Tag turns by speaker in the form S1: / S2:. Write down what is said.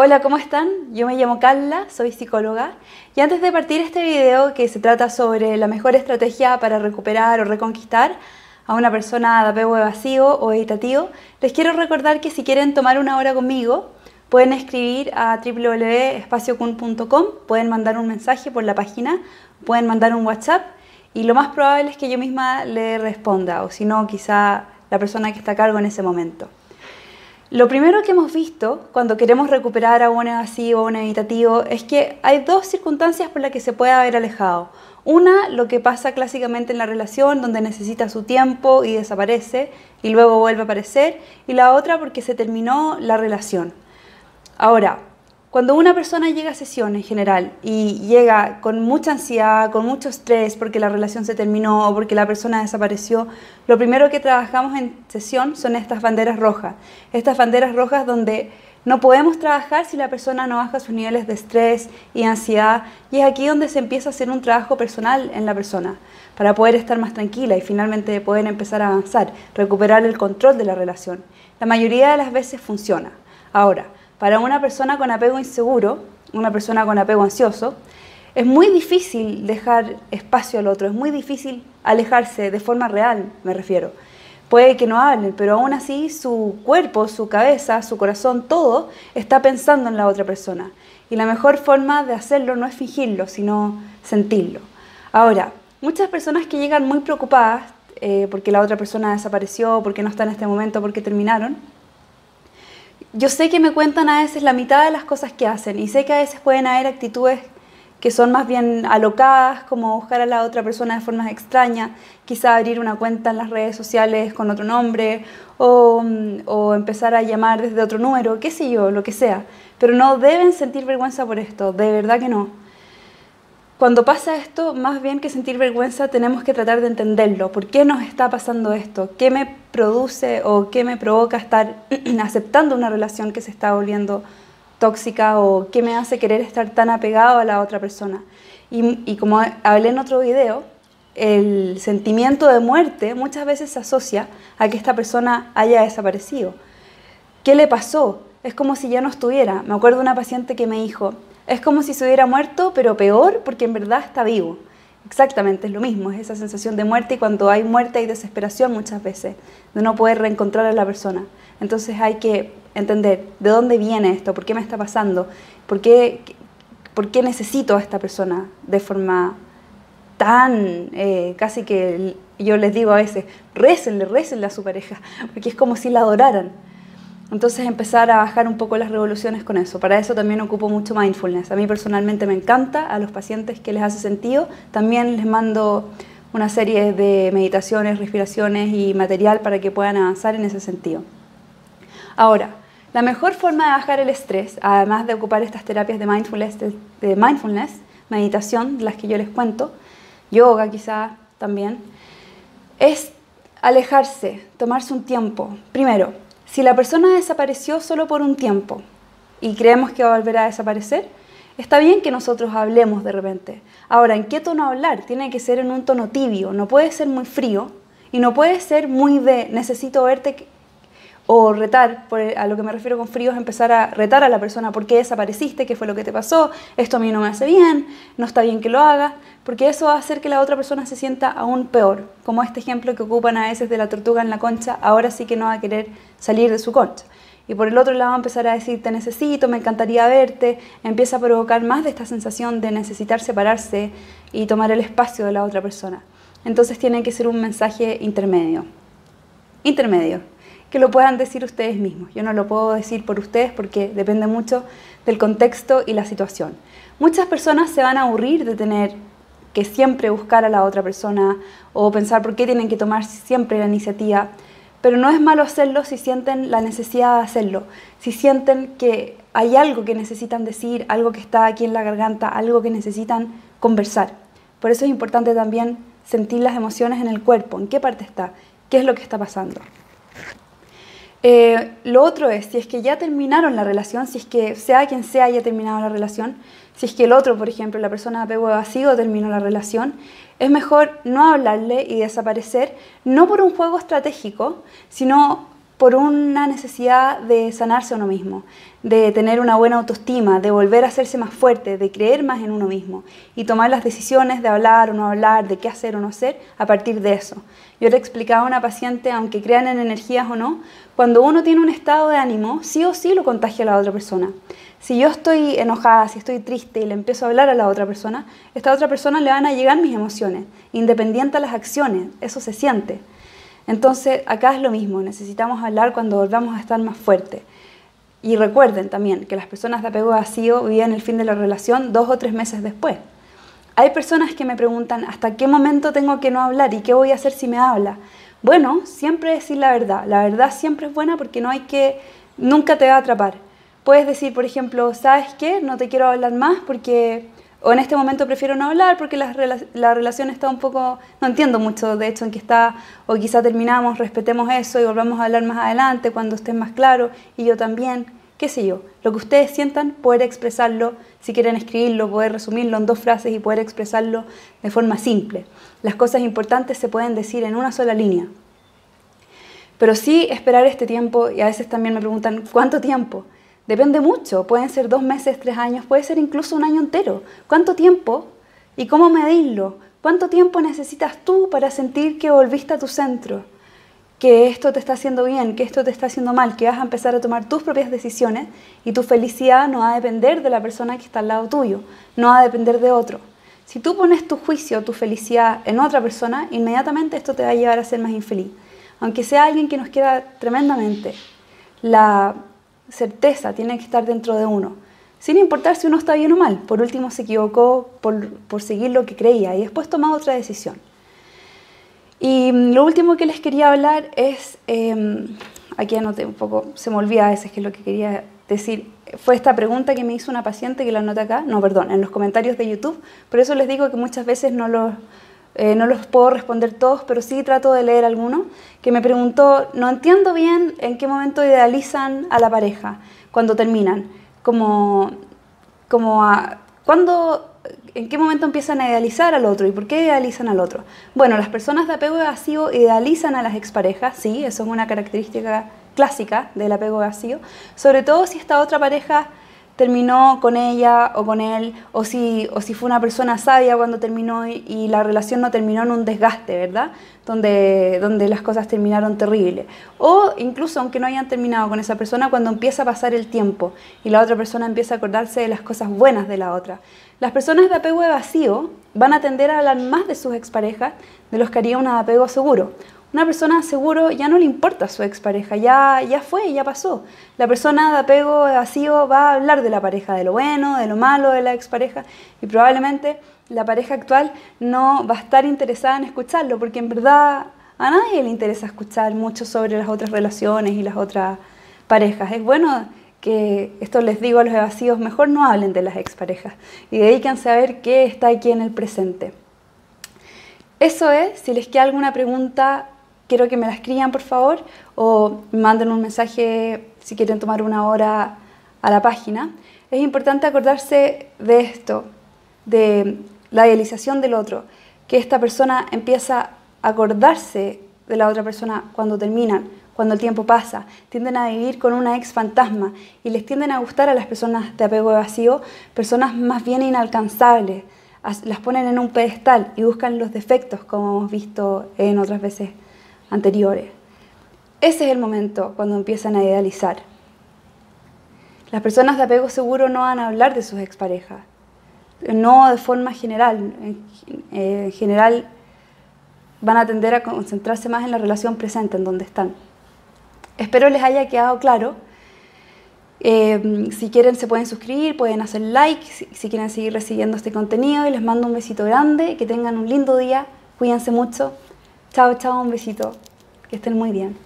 S1: Hola, ¿cómo están? Yo me llamo Carla, soy psicóloga y antes de partir este video que se trata sobre la mejor estrategia para recuperar o reconquistar a una persona de apego evasivo o evitativo, les quiero recordar que si quieren tomar una hora conmigo pueden escribir a www.espaciocun.com, pueden mandar un mensaje por la página, pueden mandar un WhatsApp y lo más probable es que yo misma le responda o si no quizá la persona que está a cargo en ese momento. Lo primero que hemos visto cuando queremos recuperar a un evasivo o un evitativo es que hay dos circunstancias por las que se puede haber alejado. Una, lo que pasa clásicamente en la relación, donde necesita su tiempo y desaparece y luego vuelve a aparecer. Y la otra, porque se terminó la relación. Ahora, cuando una persona llega a sesión en general y llega con mucha ansiedad, con mucho estrés porque la relación se terminó o porque la persona desapareció, lo primero que trabajamos en sesión son estas banderas rojas. Estas banderas rojas donde no podemos trabajar si la persona no baja sus niveles de estrés y ansiedad, y es aquí donde se empieza a hacer un trabajo personal en la persona para poder estar más tranquila y finalmente poder empezar a avanzar, recuperar el control de la relación. La mayoría de las veces funciona. Ahora, para una persona con apego inseguro, una persona con apego ansioso, es muy difícil dejar espacio al otro, es muy difícil alejarse de forma real, me refiero. Puede que no hablen, pero aún así su cuerpo, su cabeza, su corazón, todo está pensando en la otra persona. Y la mejor forma de hacerlo no es fingirlo, sino sentirlo. Ahora, muchas personas que llegan muy preocupadas porque la otra persona desapareció, porque no está en este momento, porque terminaron, yo sé que me cuentan a veces la mitad de las cosas que hacen y sé que a veces pueden haber actitudes que son más bien alocadas, como buscar a la otra persona de formas extrañas, quizá abrir una cuenta en las redes sociales con otro nombre o empezar a llamar desde otro número, qué sé yo, lo que sea. Pero no deben sentir vergüenza por esto, de verdad que no. Cuando pasa esto, más bien que sentir vergüenza, tenemos que tratar de entenderlo. ¿Por qué nos está pasando esto? ¿Qué me produce o qué me provoca estar aceptando una relación que se está volviendo tóxica o qué me hace querer estar tan apegado a la otra persona? Y como hablé en otro video, el sentimiento de muerte muchas veces se asocia a que esta persona haya desaparecido. ¿Qué le pasó? Es como si ya no estuviera. Me acuerdo de una paciente que me dijo, es como si se hubiera muerto, pero peor porque en verdad está vivo. Exactamente, es lo mismo, es esa sensación de muerte y cuando hay muerte hay desesperación muchas veces, de no poder reencontrar a la persona. Entonces hay que entender de dónde viene esto, por qué me está pasando, por qué necesito a esta persona de forma tan, casi que yo les digo a veces, récenle a su pareja, porque es como si la adoraran. Entonces empezar a bajar un poco las revoluciones con eso. Para eso también ocupo mucho mindfulness. A mí personalmente me encanta, a los pacientes que les hace sentido. También les mando una serie de meditaciones, respiraciones y material para que puedan avanzar en ese sentido. Ahora, la mejor forma de bajar el estrés, además de ocupar estas terapias de mindfulness, meditación, de las que yo les cuento, yoga quizá también, es alejarse, tomarse un tiempo. Primero, si la persona desapareció solo por un tiempo y creemos que va a volver a desaparecer, está bien que nosotros hablemos de repente. Ahora, ¿en qué tono hablar? Tiene que ser en un tono tibio, no puede ser muy frío y no puede ser muy de necesito verte o retar. A lo que me refiero con frío es empezar a retar a la persona. ¿Por qué desapareciste? ¿Qué fue lo que te pasó? Esto a mí no me hace bien, no está bien que lo hagas, porque eso va a hacer que la otra persona se sienta aún peor. Como este ejemplo que ocupan a veces de la tortuga en la concha, ahora sí que no va a querer salir de su concha. Y por el otro lado va a empezar a decir, te necesito, me encantaría verte, empieza a provocar más de esta sensación de necesitar separarse y tomar el espacio de la otra persona. Entonces tiene que ser un mensaje intermedio, que lo puedan decir ustedes mismos. Yo no lo puedo decir por ustedes porque depende mucho del contexto y la situación. Muchas personas se van a aburrir de tener que siempre buscar a la otra persona o pensar por qué tienen que tomar siempre la iniciativa, pero no es malo hacerlo si sienten la necesidad de hacerlo, si sienten que hay algo que necesitan decir, algo que está aquí en la garganta, algo que necesitan conversar. Por eso es importante también sentir las emociones en el cuerpo, en qué parte está, qué es lo que está pasando. Lo otro es, si es que ya terminaron la relación, si es que sea quien sea haya terminado la relación, si es que el otro, por ejemplo, la persona de apego evasivo terminó la relación, es mejor no hablarle y desaparecer, no por un juego estratégico, sino por una necesidad de sanarse a uno mismo, de tener una buena autoestima, de volver a hacerse más fuerte, de creer más en uno mismo y tomar las decisiones de hablar o no hablar, de qué hacer o no hacer a partir de eso. Yo le explicaba a una paciente, aunque crean en energías o no, cuando uno tiene un estado de ánimo, sí o sí lo contagia a la otra persona. Si yo estoy enojada, si estoy triste y le empiezo a hablar a la otra persona, esta otra persona le van a llegar mis emociones, independiente a las acciones, eso se siente. Entonces, acá es lo mismo, necesitamos hablar cuando volvamos a estar más fuertes. Y recuerden también que las personas de apego vacío viven el fin de la relación 2 o 3 meses después. Hay personas que me preguntan, ¿hasta qué momento tengo que no hablar y qué voy a hacer si me habla? Bueno, siempre decir la verdad siempre es buena porque nunca te va a atrapar. Puedes decir, por ejemplo, ¿sabes qué? No te quiero hablar más o en este momento prefiero no hablar porque la relación está un poco, no entiendo mucho de hecho en qué está, o quizá terminamos, respetemos eso y volvamos a hablar más adelante cuando esté más claro, y yo también, qué sé yo, lo que ustedes sientan, poder expresarlo, si quieren escribirlo, poder resumirlo en 2 frases y poder expresarlo de forma simple. Las cosas importantes se pueden decir en una sola línea. Pero sí esperar este tiempo, y a veces también me preguntan, ¿cuánto tiempo? Depende mucho, pueden ser 2 meses, 3 años, puede ser incluso un año entero. ¿Cuánto tiempo? ¿Y cómo medirlo? ¿Cuánto tiempo necesitas tú para sentir que volviste a tu centro? Que esto te está haciendo bien, que esto te está haciendo mal, que vas a empezar a tomar tus propias decisiones y tu felicidad no va a depender de la persona que está al lado tuyo, no va a depender de otro. Si tú pones tu juicio, tu felicidad en otra persona, inmediatamente esto te va a llevar a ser más infeliz. Aunque sea alguien que nos quiera tremendamente, la certeza tiene que estar dentro de uno, sin importar si uno está bien o mal. Por último se equivocó por seguir lo que creía y después tomó otra decisión. Y lo último que les quería hablar es, aquí anoté un poco, se me olvida a veces que es lo que quería decir, fue esta pregunta que me hizo una paciente que la anoté acá, en los comentarios de YouTube. Por eso les digo que muchas veces no los puedo responder todos, pero sí trato de leer alguno, que me preguntó, no entiendo bien en qué momento idealizan a la pareja cuando terminan, en qué momento empiezan a idealizar al otro y por qué idealizan al otro. Bueno, las personas de apego vacío idealizan a las exparejas, sí, eso es una característica clásica del apego vacío, sobre todo si esta otra pareja terminó con ella o con él, o si fue una persona sabia cuando terminó y la relación no terminó en un desgaste, ¿verdad? Donde las cosas terminaron terribles. O incluso aunque no hayan terminado con esa persona, cuando empieza a pasar el tiempo y la otra persona empieza a acordarse de las cosas buenas de la otra. Las personas de apego vacío van a tender a hablar más de sus exparejas de los que haría una de apego seguro. Una persona seguro ya no le importa a su expareja, ya fue, ya pasó. La persona de apego vacío va a hablar de la pareja, de lo bueno, de lo malo de la expareja, y probablemente la pareja actual no va a estar interesada en escucharlo, porque en verdad a nadie le interesa escuchar mucho sobre las otras relaciones y las otras parejas. Es bueno que, esto les digo a los evasivos, mejor no hablen de las exparejas y dedíquense a ver qué está aquí en el presente. Eso es. Si les queda alguna pregunta, quiero que me la escriban, por favor, o me manden un mensaje si quieren tomar una hora a la página. Es importante acordarse de esto, de la idealización del otro, que esta persona empieza a acordarse de la otra persona cuando terminan, cuando el tiempo pasa. Tienden a vivir con una ex fantasma y les tienden a gustar a las personas de apego vacío, personas más bien inalcanzables. Las ponen en un pedestal y buscan los defectos, como hemos visto en otras veces anteriores. Ese es el momento cuando empiezan a idealizar. Las personas de apego seguro no van a hablar de sus exparejas, no de forma general. En general van a tender a concentrarse más en la relación presente, en donde están. Espero les haya quedado claro. Si quieren se pueden suscribir, pueden hacer like, si quieren seguir recibiendo este contenido, y les mando un besito grande, que tengan un lindo día, cuídense mucho. Chao, chao, un besito. Que estén muy bien.